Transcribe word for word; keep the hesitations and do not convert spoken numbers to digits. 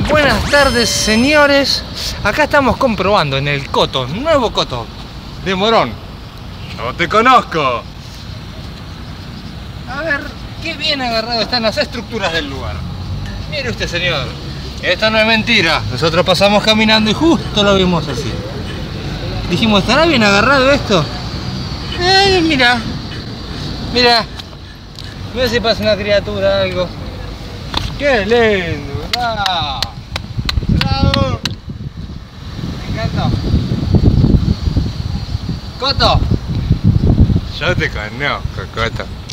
Buenas tardes, señores. Acá estamos comprobando en el coto, nuevo coto de Morón. Yo te conozco. A ver, qué bien agarrado están las estructuras del lugar. Mire usted, señor. Esto no es mentira. Nosotros pasamos caminando y justo lo vimos así. Dijimos, ¿estará bien agarrado esto? Ay, mira. Mira. Mira si pasa una criatura, algo. ¡Qué lindo! ¡Bravo! ¡Bravo! Me encantó. ¡Coto! Yo te conozco, Coto.